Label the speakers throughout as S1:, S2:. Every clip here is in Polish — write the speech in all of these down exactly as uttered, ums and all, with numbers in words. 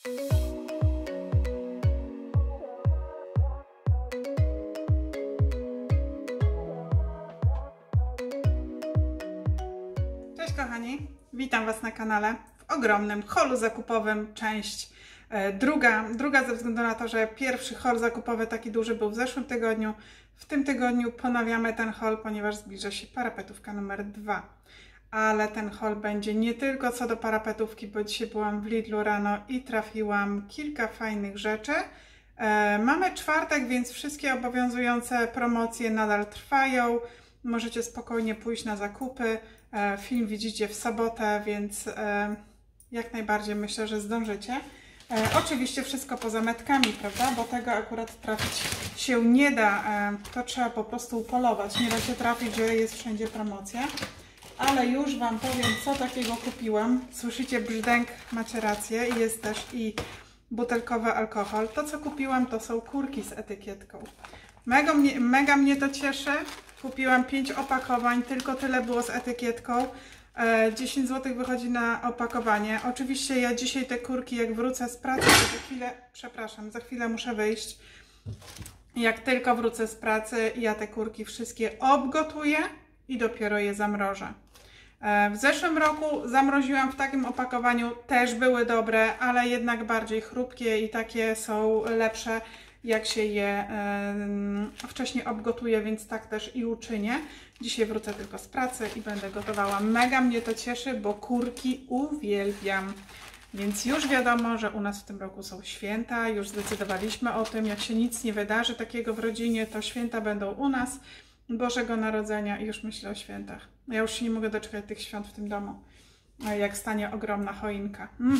S1: Cześć kochani, witam Was na kanale w ogromnym holu zakupowym, część e, druga. Druga ze względu na to, że pierwszy hol zakupowy taki duży był w zeszłym tygodniu. W tym tygodniu ponawiamy ten hol, ponieważ zbliża się parapetówka numer dwa. Ale ten hol będzie nie tylko co do parapetówki, bo dzisiaj byłam w Lidlu rano i trafiłam kilka fajnych rzeczy. E, mamy czwartek, więc wszystkie obowiązujące promocje nadal trwają. Możecie spokojnie pójść na zakupy. Film widzicie w sobotę, więc jak najbardziej myślę, że zdążycie. Oczywiście wszystko poza metkami, prawda? Bo tego akurat trafić się nie da. To trzeba po prostu upolować. Nie da się trafić, że jest wszędzie promocja. Ale już Wam powiem, co takiego kupiłam. Słyszycie brzdęk, macie rację. Jest też i butelkowy alkohol. To, co kupiłam, to są kurki z etykietką. Mega mnie, mega mnie to cieszy. Kupiłam pięć opakowań, tylko tyle było z etykietką. dziesięć złotych wychodzi na opakowanie. Oczywiście ja dzisiaj te kurki, jak wrócę z pracy, to za chwilę, przepraszam, za chwilę muszę wyjść. Jak tylko wrócę z pracy, ja te kurki wszystkie obgotuję i dopiero je zamrożę. W zeszłym roku zamroziłam w takim opakowaniu, też były dobre, ale jednak bardziej chrupkie i takie są lepsze, jak się je y, wcześniej obgotuje, więc tak też i uczynię. Dzisiaj wrócę tylko z pracy i będę gotowała. Mega mnie to cieszy, bo kurki uwielbiam. Więc już wiadomo, że u nas w tym roku są święta, już zdecydowaliśmy o tym. Jak się nic nie wydarzy takiego w rodzinie, to święta będą u nas, Bożego Narodzenia i już myślę o świętach. Ja już się nie mogę doczekać tych świąt w tym domu, jak stanie ogromna choinka. Mm.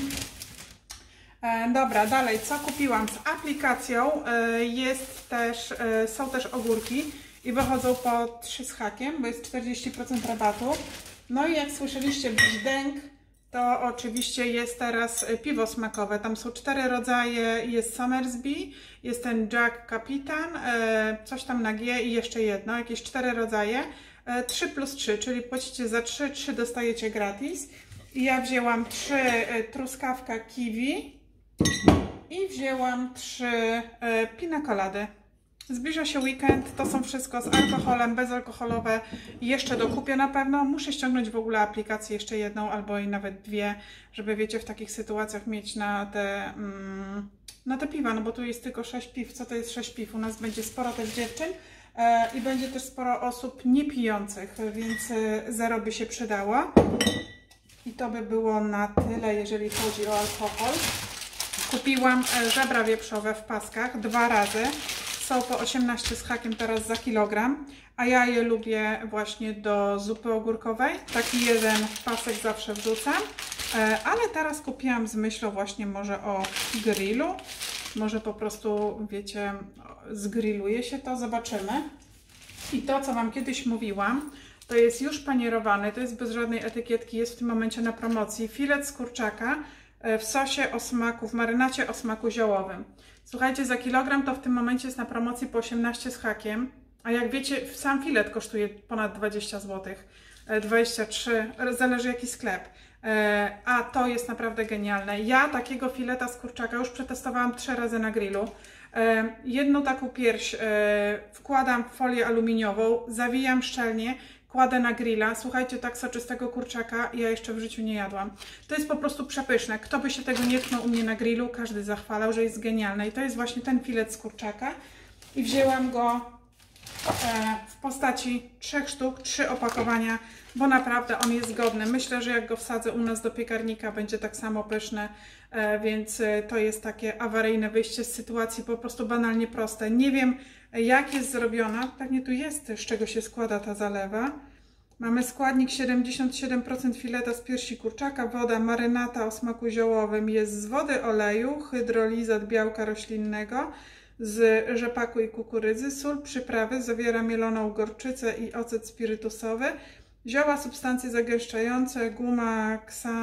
S1: Dobra, dalej, co kupiłam z aplikacją, jest też, są też ogórki i wychodzą po trzy z hakiem, bo jest czterdzieści procent rabatu. No i jak słyszeliście brzdęk, to oczywiście jest teraz piwo smakowe, tam są cztery rodzaje, jest Somersby, jest ten Jack Capitan, coś tam na G i jeszcze jedno, jakieś cztery rodzaje, trzy plus trzy, czyli płacicie za trzy, trzy dostajecie gratis. I ja wzięłam trzy truskawka kiwi. I wzięłam trzy e, pina colady. Zbliża się weekend, to są wszystko z alkoholem, bezalkoholowe. Jeszcze dokupię na pewno. Muszę ściągnąć w ogóle aplikację jeszcze jedną albo i nawet dwie, żeby wiecie, w takich sytuacjach mieć na te, mm, na te piwa, no bo tu jest tylko sześć piw. Co to jest sześć piw? U nas będzie sporo też dziewczyn e, i będzie też sporo osób niepijących, więc e, zero by się przydało. I to by było na tyle, jeżeli chodzi o alkohol. Kupiłam żebra wieprzowe w paskach dwa razy. Są po osiemnaście z hakiem teraz za kilogram, a ja je lubię właśnie do zupy ogórkowej. Taki jeden pasek zawsze wrzucam, ale teraz kupiłam z myślą właśnie może o grillu. Może po prostu, wiecie, zgrilluje się to, zobaczymy. I to, co Wam kiedyś mówiłam, to jest już panierowany, to jest bez żadnej etykietki, jest w tym momencie na promocji. Filet z kurczaka w sosie o smaku, w marynacie o smaku ziołowym. Słuchajcie, za kilogram to w tym momencie jest na promocji po osiemnaście z hakiem, a jak wiecie, sam filet kosztuje ponad dwadzieścia złotych, dwadzieścia trzy, zależy jaki sklep. A to jest naprawdę genialne. Ja takiego fileta z kurczaka już przetestowałam trzy razy na grillu. Jedną taką pierś wkładam w folię aluminiową, zawijam szczelnie, kładę na grilla. Słuchajcie, tak soczystego kurczaka ja jeszcze w życiu nie jadłam. To jest po prostu przepyszne. Kto by się tego nie tknął u mnie na grillu, każdy zachwalał, że jest genialne. I to jest właśnie ten filet z kurczaka. I wzięłam go w postaci trzech sztuk, trzy opakowania, bo naprawdę on jest godny. Myślę, że jak go wsadzę u nas do piekarnika, będzie tak samo pyszny, więc to jest takie awaryjne wyjście z sytuacji, po prostu banalnie proste. Nie wiem, jak jest zrobiona, pewnie tu jest, z czego się składa ta zalewa. Mamy składnik siedemdziesiąt siedem procent fileta z piersi kurczaka, woda, marynata o smaku ziołowym, jest z wody, oleju, hydrolizat białka roślinnego, z rzepaku i kukurydzy, sól, przyprawy, zawiera mieloną gorczycę i ocet spirytusowy, zioła, substancje zagęszczające, guma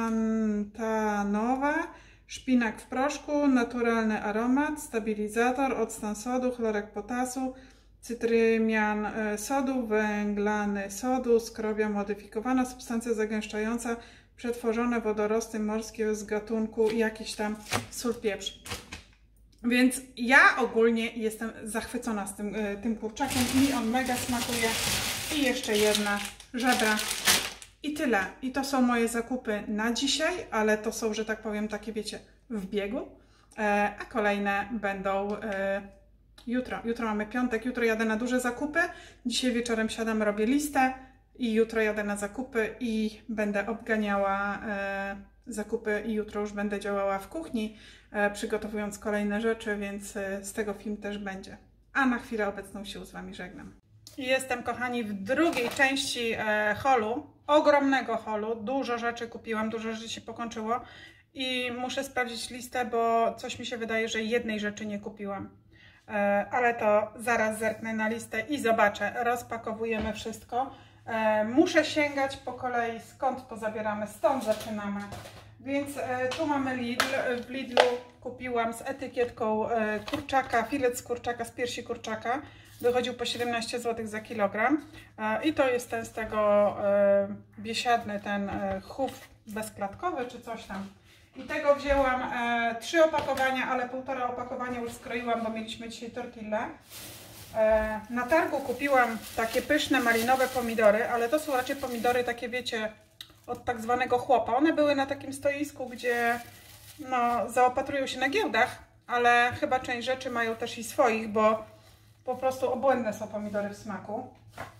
S1: ksantanowa, szpinak w proszku, naturalny aromat, stabilizator, octan sodu, chlorek potasu, cytrymian sodu, węglany sodu, skrobia modyfikowana, substancja zagęszczająca, przetworzone wodorosty morskie z gatunku jakiś tam sól, pieprz. Więc ja ogólnie jestem zachwycona z tym, tym kurczakiem. Mi on mega smakuje. I jeszcze jedna żebra. I tyle. I to są moje zakupy na dzisiaj, ale to są, że tak powiem, takie wiecie, w biegu. A kolejne będą jutro. Jutro mamy piątek, jutro jadę na duże zakupy. Dzisiaj wieczorem siadam, robię listę i jutro jadę na zakupy i będę obganiała zakupy i jutro już będę działała w kuchni, przygotowując kolejne rzeczy, więc z tego film też będzie. A na chwilę obecną się z Wami żegnam. Jestem, kochani, w drugiej części holu, ogromnego holu. Dużo rzeczy kupiłam, dużo rzeczy się pokończyło i muszę sprawdzić listę, bo coś mi się wydaje, że jednej rzeczy nie kupiłam. Ale to zaraz zerknę na listę i zobaczę. Rozpakowujemy wszystko. Muszę sięgać po kolei, skąd to zabieramy, stąd zaczynamy. Więc tu mamy Lidl. W Lidlu kupiłam z etykietką kurczaka, filet z kurczaka, z piersi kurczaka. Wychodził po siedemnaście złotych za kilogram. I to jest ten z tego biesiadny, ten chów bezklatkowy czy coś tam. I tego wzięłam e, trzy opakowania, ale półtora opakowania już skroiłam, bo mieliśmy dzisiaj tortillę. E, na targu kupiłam takie pyszne malinowe pomidory, ale to są raczej pomidory takie, wiecie, od tak zwanego chłopa. One były na takim stoisku, gdzie no, zaopatrują się na giełdach, ale chyba część rzeczy mają też i swoich, bo po prostu obłędne są pomidory w smaku.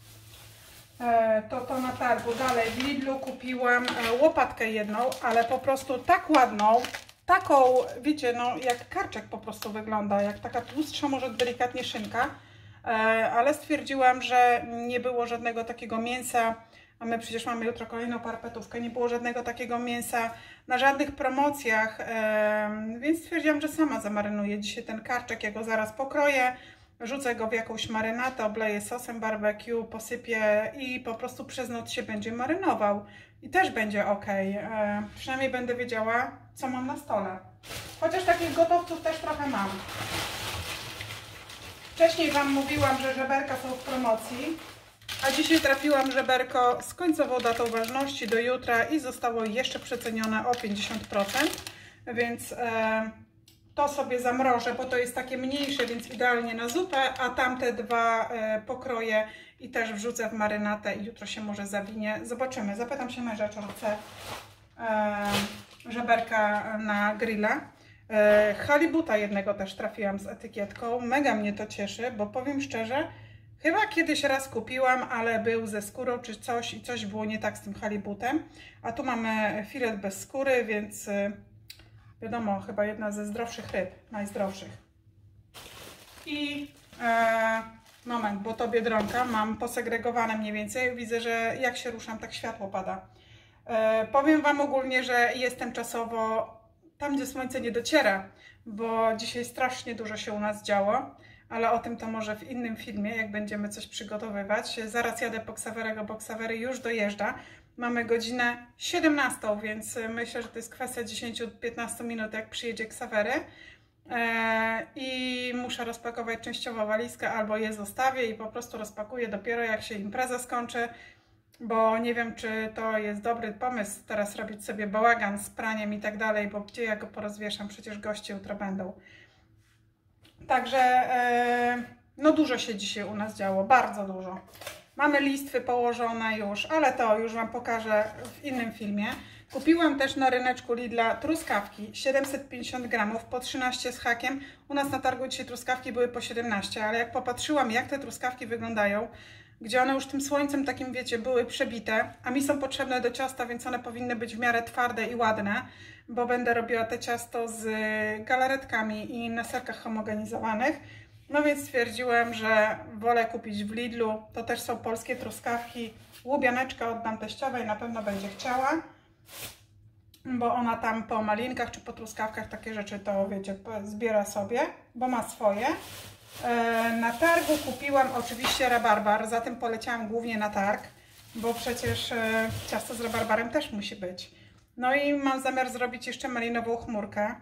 S1: To to na targu. Dalej w Lidlu kupiłam łopatkę jedną, ale po prostu tak ładną, taką, wiecie, no jak karczek po prostu wygląda, jak taka tłustsza, może delikatnie szynka, ale stwierdziłam, że nie było żadnego takiego mięsa, a my przecież mamy jutro kolejną parpetówkę, nie było żadnego takiego mięsa na żadnych promocjach, więc stwierdziłam, że sama zamarynuję dzisiaj ten karczek, ja go zaraz pokroję. Rzucę go w jakąś marynatę, obleję sosem barbecue, posypię i po prostu przez noc się będzie marynował. I też będzie ok. E, przynajmniej będę wiedziała, co mam na stole. Chociaż takich gotowców też trochę mam. Wcześniej Wam mówiłam, że żeberka są w promocji, a dzisiaj trafiłam żeberko z końcową datą ważności do jutra i zostało jeszcze przecenione o pięćdziesiąt procent. Więc... E, to sobie zamrożę, bo to jest takie mniejsze, więc idealnie na zupę, a tamte dwa e, pokroję i też wrzucę w marynatę i jutro się może zawinie. Zobaczymy. Zapytam się męża, czy chce e, żeberka na grilla. E, halibuta jednego też trafiłam z etykietką. Mega mnie to cieszy, bo powiem szczerze, chyba kiedyś raz kupiłam, ale był ze skórą czy coś i coś było nie tak z tym halibutem. A tu mamy filet bez skóry, więc... wiadomo, chyba jedna ze zdrowszych ryb, najzdrowszych. I e, moment, bo to Biedronka, mam posegregowane mniej więcej. Widzę, że jak się ruszam, tak światło pada. E, powiem Wam ogólnie, że jestem czasowo tam, gdzie słońce nie dociera, bo dzisiaj strasznie dużo się u nas działo, ale o tym to może w innym filmie, jak będziemy coś przygotowywać. Zaraz jadę po Ksawerego, bo Ksawery już dojeżdża. Mamy godzinę siedemnastą, więc myślę, że to jest kwestia dziesięciu do piętnastu minut, jak przyjedzie Ksawery. Eee, I muszę rozpakować częściowo walizkę, albo je zostawię i po prostu rozpakuję dopiero jak się impreza skończy, bo nie wiem, czy to jest dobry pomysł teraz robić sobie bałagan z praniem i tak dalej, bo gdzie ja go porozwieszam, przecież goście jutro będą. Także eee, no dużo się dzisiaj u nas działo, bardzo dużo. Mamy listwy położone już, ale to już Wam pokażę w innym filmie. Kupiłam też na ryneczku Lidla truskawki, siedemset pięćdziesiąt gramów, po trzynaście z hakiem. U nas na targu dzisiaj truskawki były po siedemnaście, ale jak popatrzyłam, jak te truskawki wyglądają, gdzie one już tym słońcem takim, wiecie, były przebite, a mi są potrzebne do ciasta, więc one powinny być w miarę twarde i ładne, bo będę robiła te ciasto z galaretkami i na serkach homogenizowanych. No więc stwierdziłem, że wolę kupić w Lidlu, to też są polskie truskawki, łubianeczka oddam teściowej, na pewno będzie chciała, bo ona tam po malinkach czy po truskawkach takie rzeczy to, wiecie, zbiera sobie, bo ma swoje. Na targu kupiłam oczywiście rabarbar, zatem poleciałam głównie na targ, bo przecież ciasto z rabarbarem też musi być. No i mam zamiar zrobić jeszcze malinową chmurkę.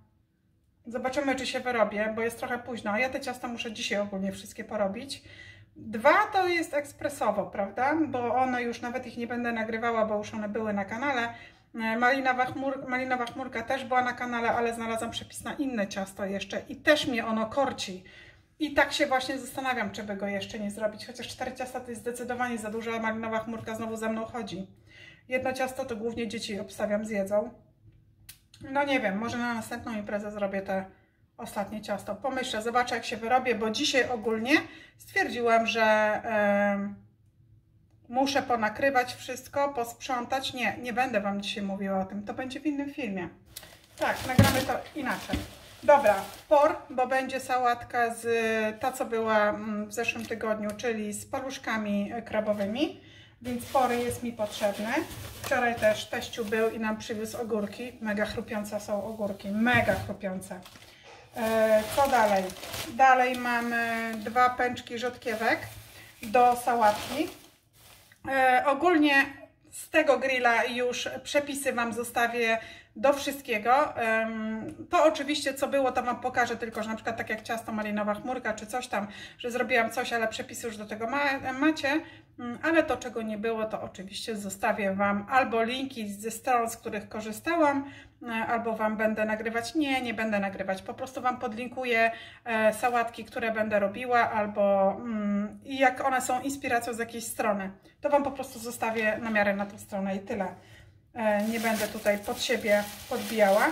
S1: Zobaczymy, czy się wyrobię, bo jest trochę późno. Ja te ciasta muszę dzisiaj ogólnie wszystkie porobić. Dwa to jest ekspresowo, prawda? Bo one już nawet ich nie będę nagrywała, bo już one były na kanale. Malinowa, chmur, malinowa chmurka też była na kanale, ale znalazłam przepis na inne ciasto jeszcze i też mnie ono korci. I tak się właśnie zastanawiam, czy by go jeszcze nie zrobić. Chociaż cztery ciasta to jest zdecydowanie za dużo, a malinowa chmurka znowu za mną chodzi. Jedno ciasto to głównie dzieci, obstawiam, zjedzą. No nie wiem, może na następną imprezę zrobię te ostatnie ciasto. Pomyślę, zobaczę jak się wyrobię, bo dzisiaj ogólnie stwierdziłam, że yy, muszę ponakrywać wszystko, posprzątać. Nie, nie będę Wam dzisiaj mówiła o tym, to będzie w innym filmie. Tak, nagramy to inaczej. Dobra, por, bo będzie sałatka z ta, co była w zeszłym tygodniu, czyli z paluszkami krabowymi, więc pory jest mi potrzebny. Wczoraj też teściu był i nam przywiózł ogórki. Mega chrupiące są ogórki, mega chrupiące. Co dalej? Dalej mamy dwa pęczki rzodkiewek do sałatki. Ogólnie z tego grilla już przepisy Wam zostawię do wszystkiego. To oczywiście co było, to Wam pokażę, tylko że na przykład tak jak ciasto malinowa chmurka czy coś tam, że zrobiłam coś, ale przepisy już do tego ma, macie. Ale to czego nie było, to oczywiście zostawię Wam albo linki ze stron, z których korzystałam, albo Wam będę nagrywać. Nie, nie będę nagrywać, po prostu Wam podlinkuję sałatki, które będę robiła, albo mm, jak one są inspiracją z jakiejś strony, to Wam po prostu zostawię na miarę na tą stronę i tyle. Nie będę tutaj pod siebie podbijała.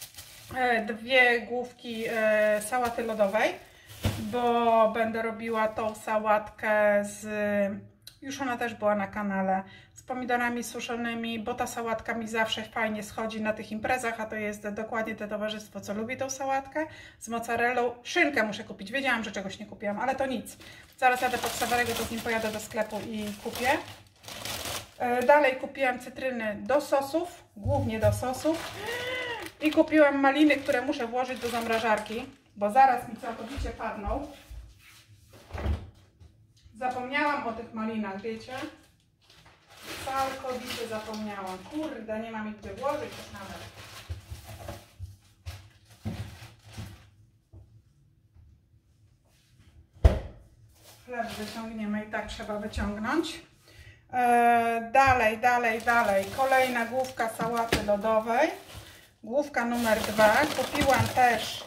S1: Dwie główki sałaty lodowej, bo będę robiła tą sałatkę z... Już ona też była na kanale, z pomidorami suszonymi, bo ta sałatka mi zawsze fajnie schodzi na tych imprezach, a to jest dokładnie to towarzystwo, co lubi tą sałatkę. Z mozzarellą. Szynkę muszę kupić, wiedziałam, że czegoś nie kupiłam, ale to nic. Zaraz jadę pod Sawarego, to z nim pojadę do sklepu i kupię. Dalej kupiłam cytryny do sosów, głównie do sosów. I kupiłam maliny, które muszę włożyć do zamrażarki, bo zaraz mi całkowicie padną. Zapomniałam o tych malinach, wiecie? Całkowicie zapomniałam. Kurde, nie mam ich gdzie włożyć już nawet. Chleb wyciągniemy i tak trzeba wyciągnąć. Eee, dalej, dalej, dalej. Kolejna główka sałaty lodowej. Główka numer dwa. Kupiłam też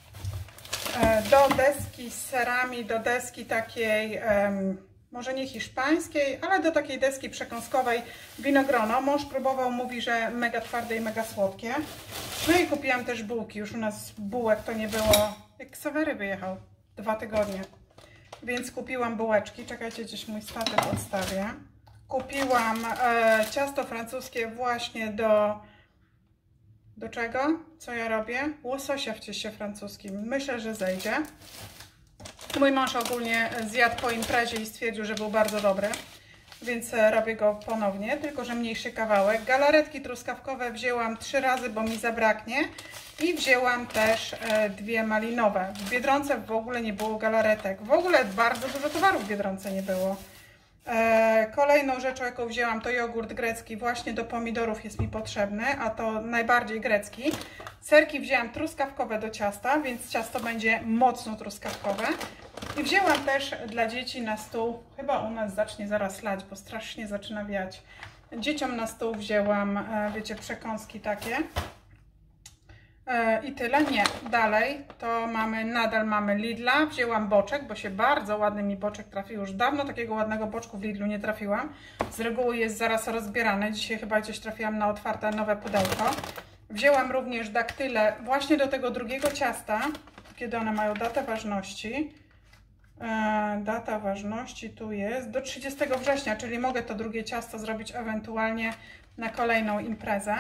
S1: do deski z serami, do deski takiej, um, może nie hiszpańskiej, ale do takiej deski przekąskowej winogrono. Mąż próbował, mówi, że mega twarde i mega słodkie. No i kupiłam też bułki. Już u nas bułek to nie było, jak Sawery wyjechał, dwa tygodnie. Więc kupiłam bułeczki. Czekajcie, gdzieś mój statyw odstawię. Kupiłam e, ciasto francuskie właśnie do... Do czego? Co ja robię? Łososia w cieście francuskim. Myślę, że zejdzie. Mój mąż ogólnie zjadł po imprezie i stwierdził, że był bardzo dobry, więc robię go ponownie, tylko że mniejszy kawałek. Galaretki truskawkowe wzięłam trzy razy, bo mi zabraknie. I wzięłam też dwie malinowe. W Biedronce w ogóle nie było galaretek. W ogóle bardzo dużo towarów w Biedronce nie było. Kolejną rzeczą, jaką wzięłam, to jogurt grecki. Właśnie do pomidorów jest mi potrzebny, a to najbardziej grecki. Serki wzięłam truskawkowe do ciasta, więc ciasto będzie mocno truskawkowe. I wzięłam też dla dzieci na stół, chyba u nas zacznie zaraz lać, bo strasznie zaczyna wiać. Dzieciom na stół wzięłam, wiecie, przekąski takie. I tyle. Nie. Dalej to mamy, nadal mamy Lidla. Wzięłam boczek, bo się bardzo ładny mi boczek trafił. Już dawno takiego ładnego boczku w Lidlu nie trafiłam. Z reguły jest zaraz rozbierany. Dzisiaj chyba gdzieś trafiłam na otwarte nowe pudełko. Wzięłam również daktyle właśnie do tego drugiego ciasta, kiedy one mają datę ważności. E, data ważności tu jest do trzydziestego września, czyli mogę to drugie ciasto zrobić ewentualnie na kolejną imprezę.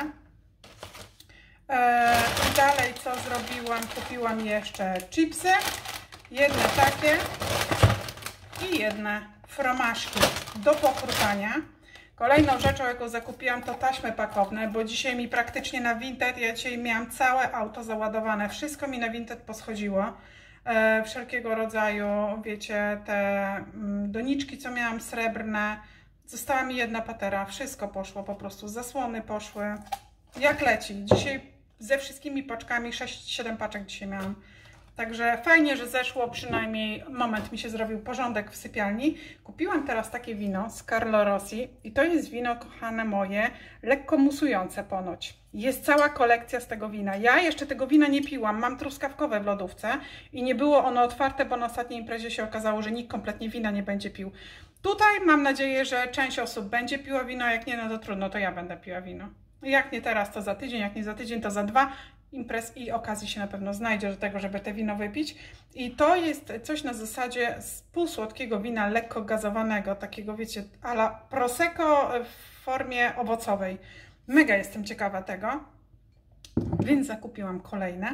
S1: I dalej co zrobiłam? Kupiłam jeszcze chipsy, jedne takie i jedne fromaszki do pokrutania. Kolejną rzeczą, jaką zakupiłam, to taśmy pakowne, bo dzisiaj mi praktycznie na Vinted, ja dzisiaj miałam całe auto załadowane, wszystko mi na Vinted poschodziło. E, wszelkiego rodzaju, wiecie, te doniczki, co miałam srebrne, została mi jedna patera, wszystko poszło po prostu, zasłony poszły, jak leci. Dzisiaj ze wszystkimi paczkami, sześć siedem paczek dzisiaj miałam. Także fajnie, że zeszło, przynajmniej moment mi się zrobił porządek w sypialni. Kupiłam teraz takie wino z Carlo Rossi i to jest wino, kochane moje, lekko musujące ponoć. Jest cała kolekcja z tego wina. Ja jeszcze tego wina nie piłam, mam truskawkowe w lodówce i nie było ono otwarte, bo na ostatniej imprezie się okazało, że nikt kompletnie wina nie będzie pił. Tutaj mam nadzieję, że część osób będzie piła wino, a jak nie, no to trudno, to ja będę piła wino. Jak nie teraz, to za tydzień, jak nie za tydzień, to za dwa. Imprez i okazji się na pewno znajdzie do tego, żeby te wino wypić. I to jest coś na zasadzie półsłodkiego wina lekko gazowanego, takiego wiecie, a la Prosecco w formie owocowej. Mega jestem ciekawa tego, więc zakupiłam kolejne.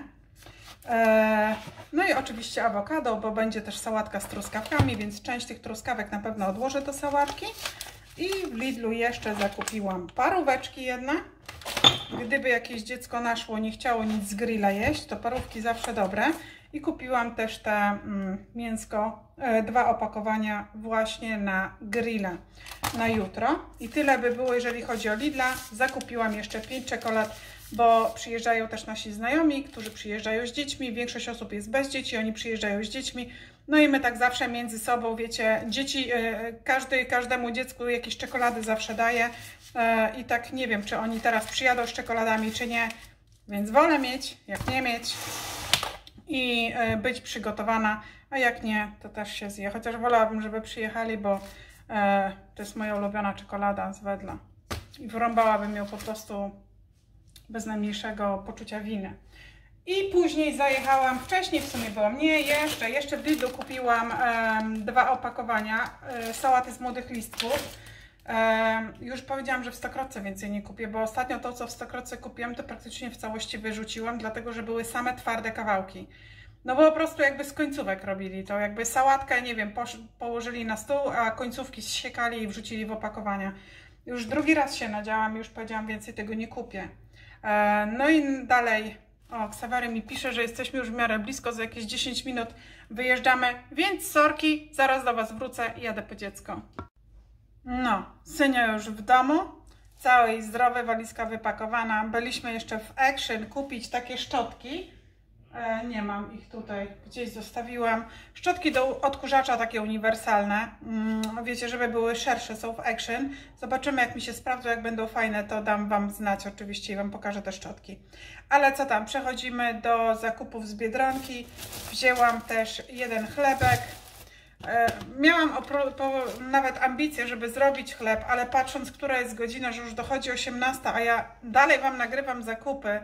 S1: No i oczywiście awokado, bo będzie też sałatka z truskawkami, więc część tych truskawek na pewno odłożę do sałatki. I w Lidlu jeszcze zakupiłam paróweczki jedne. Gdyby jakieś dziecko naszło, nie chciało nic z grilla jeść, to parówki zawsze dobre. I kupiłam też te mm, mięsko, e, dwa opakowania właśnie na grilla na jutro. I tyle by było, jeżeli chodzi o Lidla. Zakupiłam jeszcze pięć czekolad, bo przyjeżdżają też nasi znajomi, którzy przyjeżdżają z dziećmi. Większość osób jest bez dzieci, oni przyjeżdżają z dziećmi. No i my tak zawsze między sobą, wiecie, dzieci, e, każdy, każdemu dziecku jakieś czekolady zawsze daje. E, I tak nie wiem, czy oni teraz przyjadą z czekoladami, czy nie. Więc wolę mieć, jak nie mieć. I być przygotowana, a jak nie, to też się zje. Chociaż wolałabym, żeby przyjechali, bo e, to jest moja ulubiona czekolada z Wedla. I wrąbałabym ją po prostu bez najmniejszego poczucia winy. I później zajechałam, wcześniej w sumie byłam, nie jeszcze, jeszcze w Lidlu kupiłam e, dwa opakowania e, sałaty z młodych listków. E, już powiedziałam, że w Stokrotce więcej nie kupię, bo ostatnio to, co w Stokrotce kupiłam, to praktycznie w całości wyrzuciłam, dlatego że były same twarde kawałki. No bo po prostu jakby z końcówek robili to, jakby sałatkę, nie wiem, położyli na stół, a końcówki zsiekali i wrzucili w opakowania. Już drugi raz się nadziałam, już powiedziałam, więcej tego nie kupię. E, no i dalej, o, Ksawery mi pisze, że jesteśmy już w miarę blisko, za jakieś dziesięć minut wyjeżdżamy, więc sorki, zaraz do Was wrócę i jadę po dziecko. No, Synio już w domu, całe i zdrowe, walizka wypakowana. Byliśmy jeszcze w Action kupić takie szczotki. E, nie mam ich tutaj, gdzieś zostawiłam. Szczotki do odkurzacza takie uniwersalne. Mm, wiecie, żeby były szersze, są w Action. Zobaczymy, jak mi się sprawdzą, jak będą fajne, to dam Wam znać oczywiście i Wam pokażę te szczotki. Ale co tam, przechodzimy do zakupów z Biedronki. Wzięłam też jeden chlebek. Miałam nawet ambicje, żeby zrobić chleb, ale patrząc, która jest godzina, że już dochodzi osiemnasta, a ja dalej Wam nagrywam zakupy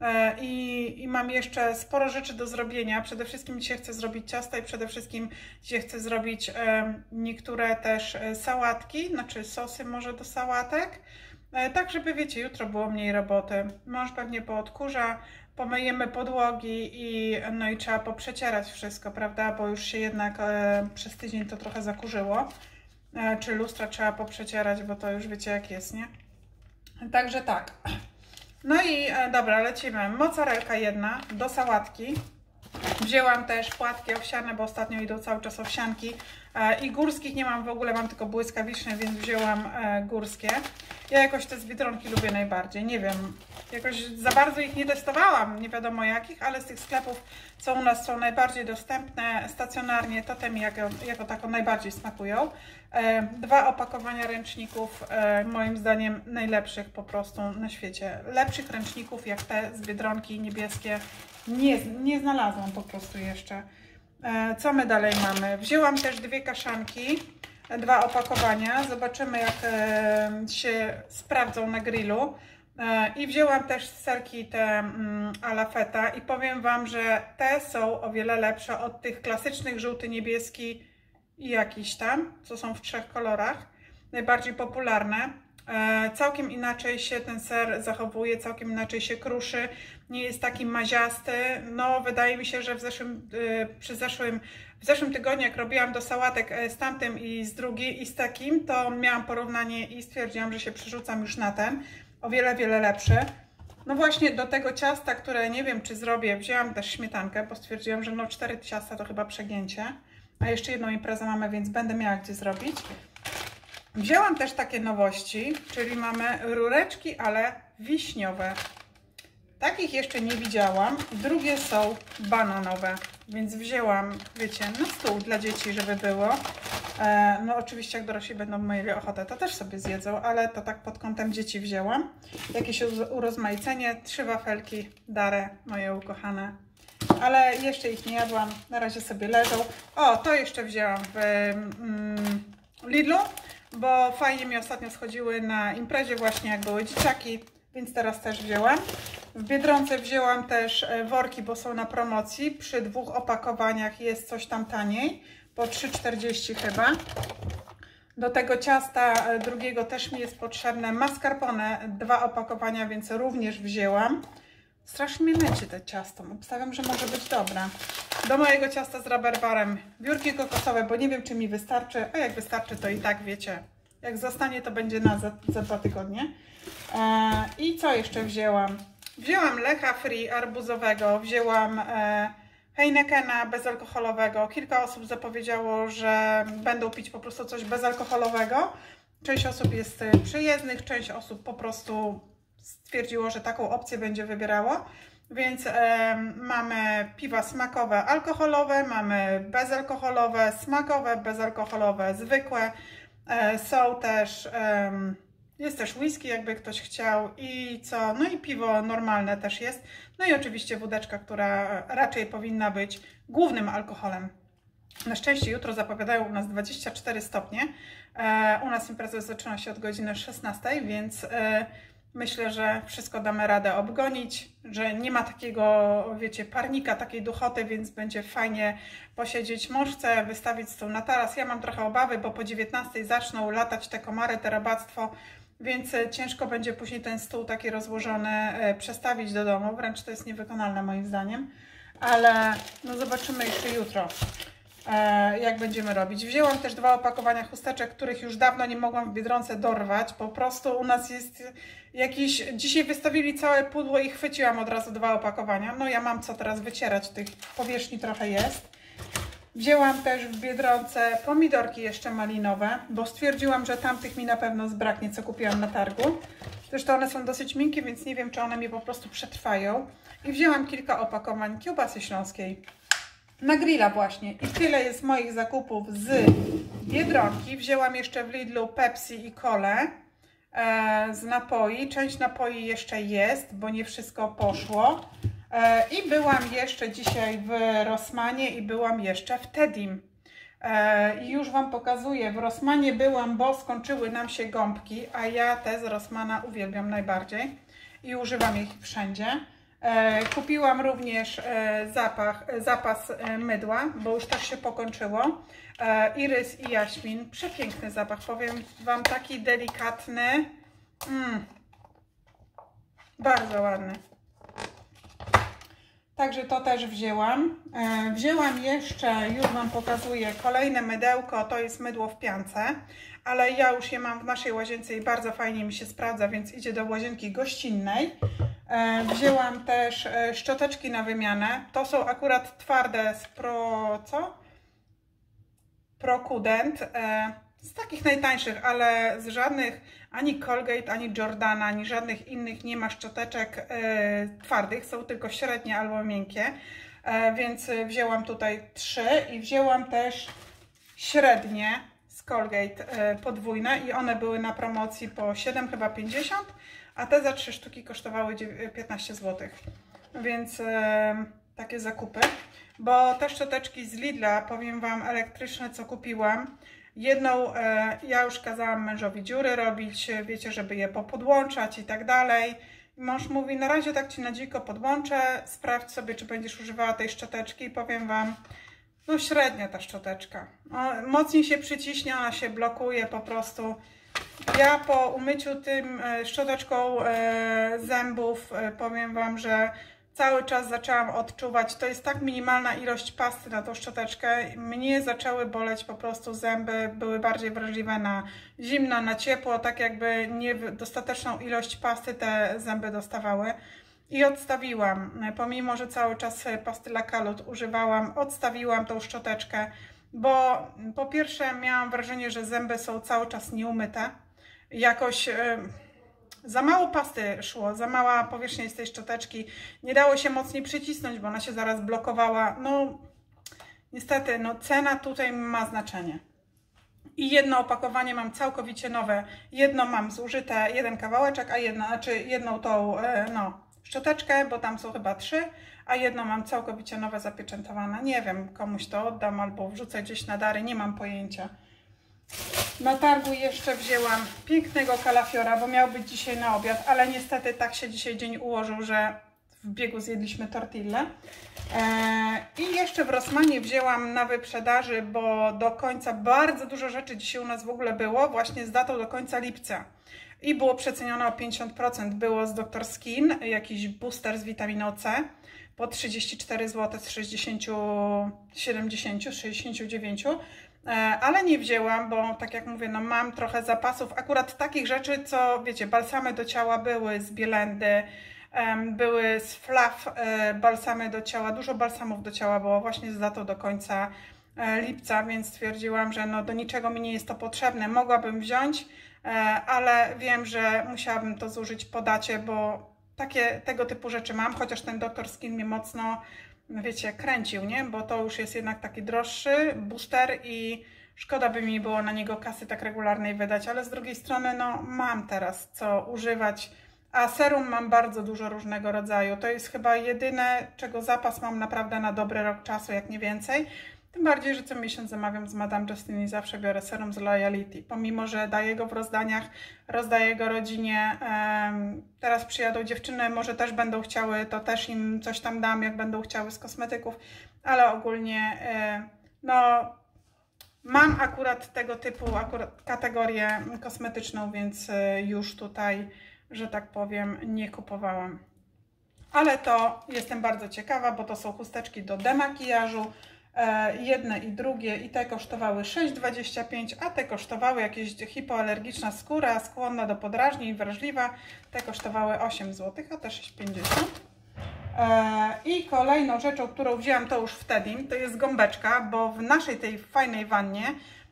S1: i, i mam jeszcze sporo rzeczy do zrobienia. Przede wszystkim dzisiaj chcę zrobić ciasta i przede wszystkim dzisiaj chcę zrobić niektóre też sałatki, znaczy sosy może do sałatek, tak żeby wiecie, jutro było mniej roboty. Mąż pewnie poodkurza, pomyjemy podłogi i no i trzeba poprzecierać wszystko, prawda, bo już się jednak e, przez tydzień to trochę zakurzyło. E, czy lustra trzeba poprzecierać, bo to już wiecie jak jest, nie? Także tak. No i e, dobra, lecimy. Mozzarelka jedna do sałatki. Wzięłam też płatki owsiane, bo ostatnio idą cały czas owsianki. E, I górskich nie mam w ogóle, mam tylko błyskawiczne, więc wzięłam e, górskie. Ja jakoś te z Biedronki lubię najbardziej, nie wiem, jakoś za bardzo ich nie testowałam, nie wiadomo jakich, ale z tych sklepów, co u nas są najbardziej dostępne stacjonarnie, to te mi jako, jako tako najbardziej smakują. E, dwa opakowania ręczników, e, moim zdaniem najlepszych po prostu na świecie. Lepszych ręczników jak te z Biedronki niebieskie nie, nie znalazłam po prostu jeszcze. E, co my dalej mamy? Wzięłam też dwie kaszanki. Dwa opakowania, zobaczymy jak e, się sprawdzą na grillu. E, I wzięłam też serki te mm, a la feta i powiem Wam, że te są o wiele lepsze od tych klasycznych żółty, niebieski i jakiś tam, co są w trzech kolorach, najbardziej popularne. E, całkiem inaczej się ten ser zachowuje, całkiem inaczej się kruszy, nie jest taki maziasty. No wydaje mi się, że w zeszłym, e, przy zeszłym W zeszłym tygodniu, jak robiłam do sałatek z tamtym i z drugim i z takim, to miałam porównanie i stwierdziłam, że się przerzucam już na ten. O wiele, wiele lepszy. No właśnie do tego ciasta, które nie wiem czy zrobię, wzięłam też śmietankę, bo stwierdziłam, że no cztery ciasta to chyba przegięcie. A jeszcze jedną imprezę mamy, więc będę miała gdzie zrobić. Wzięłam też takie nowości, czyli mamy rureczki, ale wiśniowe. Takich jeszcze nie widziałam. Drugie są bananowe. więc wzięłam, wiecie, na stół dla dzieci, żeby było. No oczywiście jak dorośli będą mieli ochotę, to też sobie zjedzą, ale to tak pod kątem dzieci wzięłam. Jakieś urozmaicenie, trzy wafelki, Darę, moje ukochane. Ale jeszcze ich nie jadłam, na razie sobie leżą. O, to jeszcze wzięłam w mm, Lidlu, bo fajnie mi ostatnio schodziły na imprezie właśnie, jak były dzieciaki, więc teraz też wzięłam. W Biedronce wzięłam też worki, bo są na promocji. Przy dwóch opakowaniach jest coś tam taniej, po trzy czterdzieści chyba. Do tego ciasta drugiego też mi jest potrzebne mascarpone, dwa opakowania, więc również wzięłam. Strasznie mnie męczy to ciasto, obstawiam, że może być dobra. Do mojego ciasta z rabarbarem biurki kokosowe, bo nie wiem, czy mi wystarczy, a jak wystarczy, to i tak wiecie. Jak zostanie, to będzie na za, za dwa tygodnie. E, I co jeszcze wzięłam? Wzięłam Lecha Free arbuzowego, wzięłam e, Heinekena bezalkoholowego. Kilka osób zapowiedziało, że będą pić po prostu coś bezalkoholowego. Część osób jest przyjezdnych, część osób po prostu stwierdziło, że taką opcję będzie wybierało. Więc e, mamy piwa smakowe, alkoholowe, mamy bezalkoholowe, smakowe, bezalkoholowe, zwykłe. E, są też, e, jest też whisky, jakby ktoś chciał, i co? No i piwo normalne też jest. No i oczywiście wódeczka, która raczej powinna być głównym alkoholem. Na szczęście jutro zapowiadają u nas dwadzieścia cztery stopnie. E, u nas impreza zaczyna się od godziny szesnastej, więc e, myślę, że wszystko damy radę obgonić, że nie ma takiego, wiecie, parnika, takiej duchoty, więc będzie fajnie posiedzieć. Mąż chce wystawić stół na taras. Ja mam trochę obawy, bo po dziewiętnastej zaczną latać te komary, te rabactwo, więc ciężko będzie później ten stół taki rozłożony przestawić do domu. Wręcz to jest niewykonalne moim zdaniem. Ale no zobaczymy jeszcze jutro, jak będziemy robić. Wzięłam też dwa opakowania chusteczek, których już dawno nie mogłam w Biedronce dorwać. Po prostu u nas jest jakiś... Dzisiaj wystawili całe pudło i chwyciłam od razu dwa opakowania. No ja mam co teraz wycierać, tych powierzchni trochę jest. Wzięłam też w Biedronce pomidorki jeszcze malinowe, bo stwierdziłam, że tamtych mi na pewno zbraknie, co kupiłam na targu. Zresztą one są dosyć miękkie, więc nie wiem, czy one mi po prostu przetrwają. I wzięłam kilka opakowań kiełbasy śląskiej. Na grilla właśnie. I tyle jest moich zakupów z Biedronki. Wzięłam jeszcze w Lidlu Pepsi i kolę e, z napoi. Część napoi jeszcze jest, bo nie wszystko poszło. E, I byłam jeszcze dzisiaj w Rossmanie i byłam jeszcze w Tedim. E, I już Wam pokazuję. W Rossmanie byłam, bo skończyły nam się gąbki, a ja te z Rossmana uwielbiam najbardziej i używam ich wszędzie. E, kupiłam również e, zapach, e, zapas e, mydła, bo już też się pokończyło. E, Irys i jaśmin. Przepiękny zapach, powiem Wam, taki delikatny. Mm. Bardzo ładny. Także to też wzięłam. E, wzięłam jeszcze, już Wam pokazuję, kolejne mydełko. To jest mydło w piance, ale ja już je mam w naszej łazience i bardzo fajnie mi się sprawdza, więc idzie do łazienki gościnnej. E, wzięłam też e, szczoteczki na wymianę. To są akurat twarde z Pro... co? Prokudent. E, z takich najtańszych, ale z żadnych, ani Colgate, ani Jordana, ani żadnych innych nie ma szczoteczek e, twardych. Są tylko średnie albo miękkie. E, więc wzięłam tutaj trzy i wzięłam też średnie z Colgate e, podwójne i one były na promocji po siedem chyba pięćdziesiąt, a te za trzy sztuki kosztowały piętnaście złotych. Więc e, takie zakupy. Bo te szczoteczki z Lidla, powiem Wam, elektryczne, co kupiłam, jedną e, ja już kazałam mężowi dziury robić, wiecie, żeby je popodłączać i tak dalej. Mąż mówi, na razie tak Ci na dziko podłączę, sprawdź sobie, czy będziesz używała tej szczoteczki, i powiem Wam, no średnia ta szczoteczka. O, mocniej się przyciśnie, ona się blokuje po prostu. Ja po umyciu tym szczoteczką e, zębów e, powiem Wam, że cały czas zaczęłam odczuwać, to jest tak minimalna ilość pasty na tą szczoteczkę, mnie zaczęły boleć po prostu zęby, były bardziej wrażliwe na zimno, na ciepło, tak jakby niedostateczną ilość pasty te zęby dostawały. I odstawiłam, pomimo że cały czas pasty Lakalut używałam, odstawiłam tą szczoteczkę, bo po pierwsze miałam wrażenie, że zęby są cały czas nieumyte, jakoś yy, za mało pasty szło, za mała powierzchnia z tej szczoteczki, nie dało się mocniej przycisnąć, bo ona się zaraz blokowała, no niestety no cena tutaj ma znaczenie. I jedno opakowanie mam całkowicie nowe, jedno mam zużyte, jeden kawałeczek, a jedno, znaczy jedną tą no, szczoteczkę, bo tam są chyba trzy, a jedno mam całkowicie nowe, zapieczętowane. Nie wiem, komuś to oddam albo wrzucę gdzieś na dary, nie mam pojęcia. Na targu jeszcze wzięłam pięknego kalafiora, bo miał być dzisiaj na obiad, ale niestety tak się dzisiaj dzień ułożył, że w biegu zjedliśmy tortillę. I jeszcze w Rossmanie wzięłam na wyprzedaży, bo do końca bardzo dużo rzeczy dzisiaj u nas w ogóle było, właśnie z datą do końca lipca. I było przecenione o pięćdziesiąt procent. Było z doktor Skin, jakiś booster z witaminą C po trzydzieści cztery złote z sześćdziesiąt, siedemdziesiąt, sześćdziesiąt dziewięć. Ale nie wzięłam, bo tak jak mówię, no mam trochę zapasów akurat takich rzeczy, co wiecie, balsamy do ciała były z Bielendy, były z Fluff balsamy do ciała, dużo balsamów do ciała było właśnie z datą do końca lipca, więc stwierdziłam, że no do niczego mi nie jest to potrzebne. Mogłabym wziąć, ale wiem, że musiałabym to zużyć po dacie, bo takie tego typu rzeczy mam, chociaż ten doktor Skin mnie mocno, wiecie, kręcił, nie? Bo to już jest jednak taki droższy booster i szkoda by mi było na niego kasy tak regularnej wydać, ale z drugiej strony no mam teraz co używać. A serum mam bardzo dużo różnego rodzaju. To jest chyba jedyne, czego zapas mam naprawdę na dobry rok czasu, jak nie więcej. Tym bardziej, że co miesiąc zamawiam z Madame Justine i zawsze biorę serum z Loyalty. Pomimo, że daję go w rozdaniach, rozdaję go rodzinie. Teraz przyjadą dziewczyny, może też będą chciały, to też im coś tam dam, jak będą chciały z kosmetyków. Ale ogólnie, no, mam akurat tego typu akurat kategorię kosmetyczną, więc już tutaj, że tak powiem, nie kupowałam. Ale to jestem bardzo ciekawa, bo to są chusteczki do demakijażu, e, jedne i drugie, i te kosztowały sześć dwadzieścia pięć, a te kosztowały jakieś hipoalergiczna skóra, skłonna do podrażnień, wrażliwa, te kosztowały osiem złotych, a te sześć pięćdziesiąt. E, I kolejną rzeczą, którą wzięłam, to już wtedy, to jest gąbeczka, bo w naszej tej fajnej wannie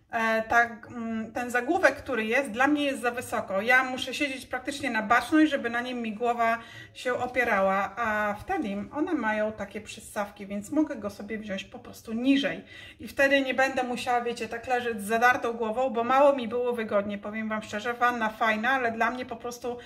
S1: tak, ten zagłówek, który jest, dla mnie jest za wysoko. Ja muszę siedzieć praktycznie na baczność, żeby na nim mi głowa się opierała, a wtedy one mają takie przystawki, więc mogę go sobie wziąć po prostu niżej. I wtedy nie będę musiała, wiecie, tak leżeć z zadartą głową, bo mało mi było wygodnie, powiem Wam szczerze. Wanna fajna, ale dla mnie po prostu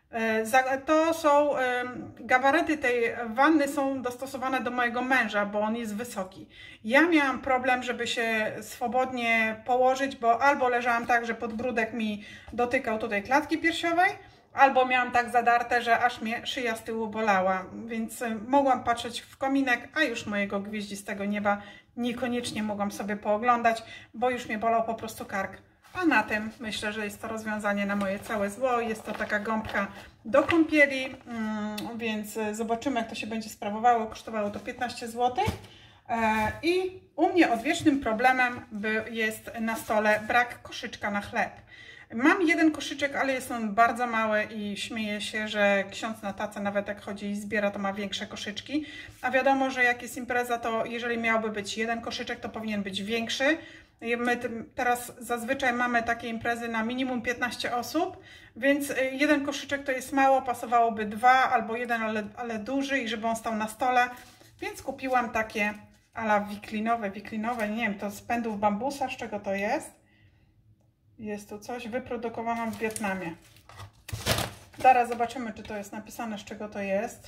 S1: to są, gabaryty tej wanny są dostosowane do mojego męża, bo on jest wysoki. Ja miałam problem, żeby się swobodnie położyć, bo albo leżałam tak, że podbródek mi dotykał tutaj klatki piersiowej, albo miałam tak zadarte, że aż mnie szyja z tyłu bolała, więc mogłam patrzeć w kominek, a już mojego gwieździstego nieba niekoniecznie mogłam sobie pooglądać, bo już mnie bolał po prostu kark. A na tym myślę, że jest to rozwiązanie na moje całe zło. Jest to taka gąbka do kąpieli, więc zobaczymy, jak to się będzie sprawowało. Kosztowało to piętnaście złotych. I u mnie odwiecznym problemem jest na stole brak koszyczka na chleb. Mam jeden koszyczek, ale jest on bardzo mały i śmieję się, że ksiądz na tacę nawet jak chodzi i zbiera, to ma większe koszyczki. A wiadomo, że jak jest impreza, to jeżeli miałby być jeden koszyczek, to powinien być większy. My teraz zazwyczaj mamy takie imprezy na minimum piętnaście osób, więc jeden koszyczek to jest mało, pasowałoby dwa albo jeden, ale, ale duży i żeby on stał na stole. Więc kupiłam takie ala wiklinowe, wiklinowe, nie wiem, to z pędów bambusa, z czego to jest? Jest tu coś wyprodukowane w Wietnamie. Zaraz zobaczymy, czy to jest napisane, z czego to jest.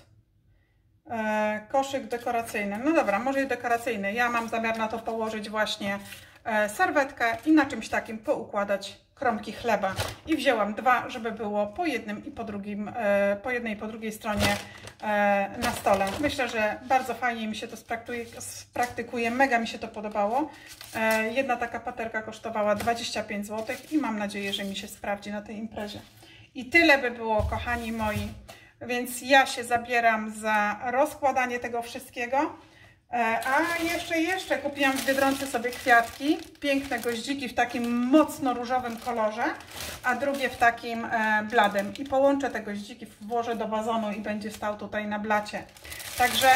S1: E, koszyk dekoracyjny. No dobra, może i dekoracyjny. Ja mam zamiar na to położyć właśnie e, serwetkę i na czymś takim poukładać kromki chleba. I wzięłam dwa, żeby było po jednym i po drugim, e, po jednej i po drugiej stronie e, na stole. Myślę, że bardzo fajnie mi się to spraktykuje, spraktykuje. Mega mi się to podobało. E, jedna taka paterka kosztowała dwadzieścia pięć złotych i mam nadzieję, że mi się sprawdzi na tej imprezie. I tyle by było, kochani moi. Więc ja się zabieram za rozkładanie tego wszystkiego. A jeszcze, jeszcze kupiłam w Biedronce sobie kwiatki. Piękne goździki w takim mocno różowym kolorze, a drugie w takim bladym. I połączę te goździki, włożę do wazonu i będzie stał tutaj na blacie. Także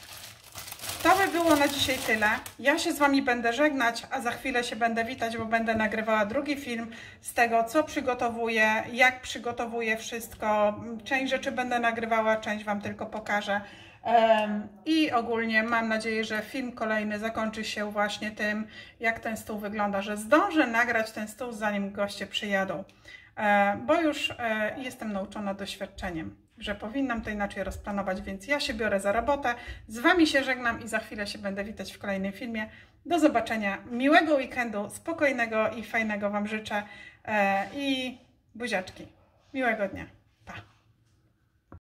S1: to by było na dzisiaj tyle. Ja się z Wami będę żegnać, a za chwilę się będę witać, bo będę nagrywała drugi film z tego, co przygotowuję, jak przygotowuję wszystko. Część rzeczy będę nagrywała, część Wam tylko pokażę. I ogólnie mam nadzieję, że film kolejny zakończy się właśnie tym, jak ten stół wygląda, że zdążę nagrać ten stół, zanim goście przyjadą, bo już jestem nauczona doświadczeniem, że powinnam to inaczej rozplanować, więc ja się biorę za robotę. Z Wami się żegnam i za chwilę się będę witać w kolejnym filmie. Do zobaczenia, miłego weekendu, spokojnego i fajnego Wam życzę i buziaczki. Miłego dnia.